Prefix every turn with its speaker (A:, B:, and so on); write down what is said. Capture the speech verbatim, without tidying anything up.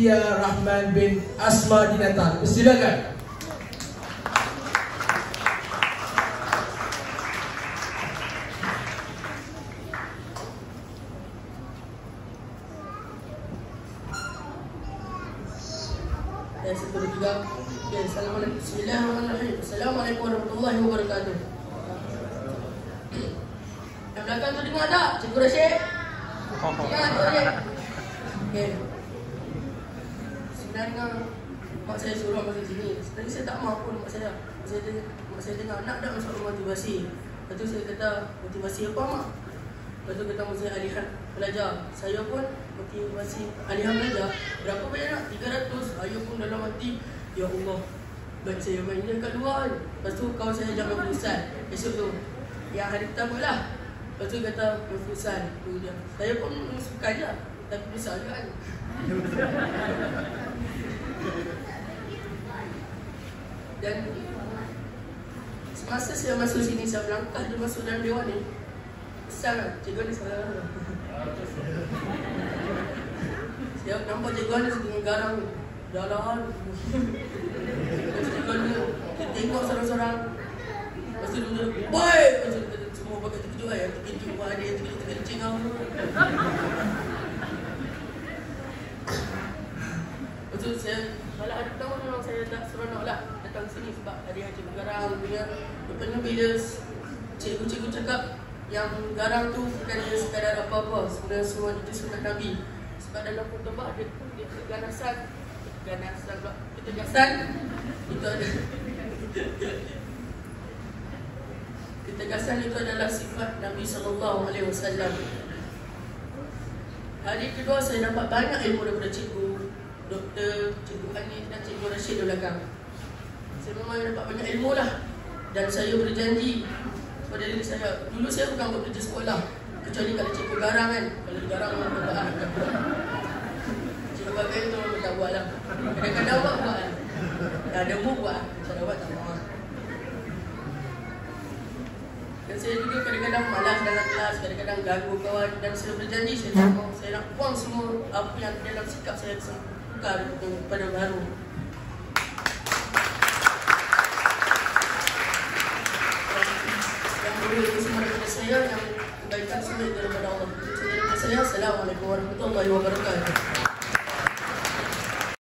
A: Dia Rahman bin Asma Dinata. Silakan.
B: Dan seterusnya juga. Okay, Assalamualaikum. Bismillahirrahmanirrahim. Assalamualaikum warahmatullahi wabarakatuh. Yang belakang tu dengar tak? Cikgu Rashid? Dengar tu Rashid? Okay. Sebenarnya mak saya suruh masuk sini. Sebenarnya saya tak mahu pun mak saya. Mak saya dengar, mak saya dengar nak tak masuk motivasi. Lepas tu saya kata, motivasi apa mak? Lepas tu kata mesti alihan belajar. Saya pun motivasi alihan belajar. Berapa banyak nak? tiga ratus. Ayah pun dalam hati, ya Allah, baik saya mainnya kat luar. Lepas tu kawan saya ajak main futsal. Esok tu, yang hari pertama lah. Lepas tu kata main futsal. Tu dia. Saya pun suka je. Tapi besar juga kan. Dan semasa saya masuk sini, saya melangkah dia masuk dalam dewan ni. Besar lah, cikgu ni salah lah. Saya nampak cikgu ni dengan garang ni. Dalam cikgu ni, dia tengok sorang-sorang. Lepas tu dia, baik! Lepas tu semua pakai terkejut lah. Yang terkejut pun ada, yang terkencing lah. Lepas tu saya, malah hari pertama memang saya tak seronok lah datang sini sebab ada yang cikgu garang punya. Rupanya bila cikgu-cikgu cakap yang garang tu bukan dia sekadar apa-apa, sebenarnya semua itu sunnah Nabi. Sebab dalam khutbah dia dia keganasan, keganasan pula, ketegasan itu ada. Ketegasan itu adalah sifat Nabi sallallahu alaihi wasallam. Hari kedua saya dapat banyak ilmu daripada cikgu Doktor, Cikgu Hanif dan Cikgu Rashid di belakang. Saya memang dapat banyak ilmu lah. Dan saya berjanji pada diri saya, dulu saya bukan buat kerja sekolah, kecuali kalau cikgu garang kan. Kalau garang memang tak lah. Cikgu bagai tu memang tak buat lah. Kadang-kadang buat buat lah. Dah ada mu buat lah. Saya dah buat tak mahu. Dan saya juga kadang-kadang malas dalam kelas, kadang-kadang ganggu kawan. Dan saya berjanji saya tak mahu. Saya nak buang semua apa yang dalam sikap saya tukar kepada baru. Yang semua daripada saya, yang kebaikan semua daripada Allah. Daripada saya, Assalamualaikum warahmatullahi wabarakatuh.